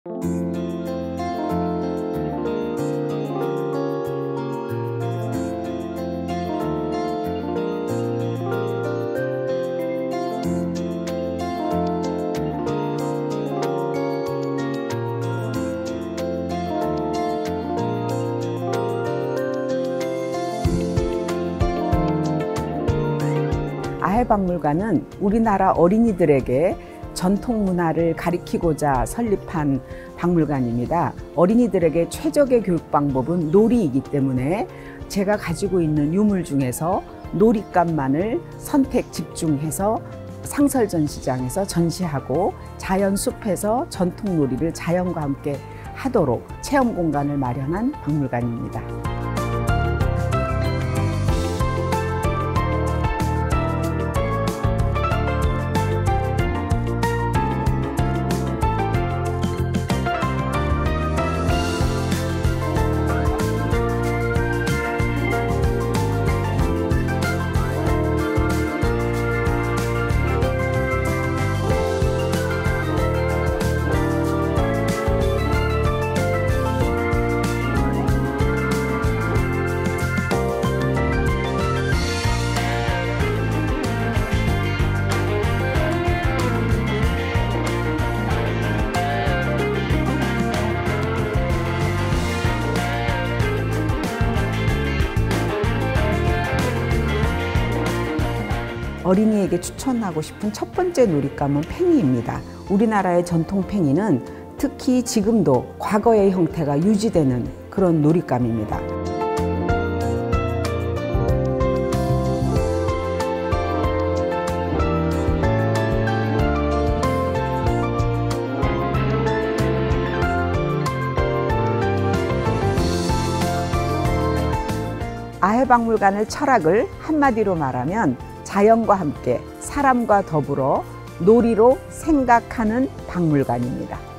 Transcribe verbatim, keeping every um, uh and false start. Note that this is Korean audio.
아해박물관은 우리나라 어린이들에게 전통 문화를 가리키고자 설립한 박물관입니다. 어린이들에게 최적의 교육 방법은 놀이이기 때문에 제가 가지고 있는 유물 중에서 놀잇감만을 선택 집중해서 상설전시장에서 전시하고 자연숲에서 전통 놀이를 자연과 함께 하도록 체험 공간을 마련한 박물관입니다. 어린이에게 추천하고 싶은 첫 번째 놀잇감은 팽이입니다. 우리나라의 전통 팽이는 특히 지금도 과거의 형태가 유지되는 그런 놀잇감입니다. 아해박물관의 철학을 한마디로 말하면 자연과 함께 사람과 더불어 놀이로 생각하는 박물관입니다.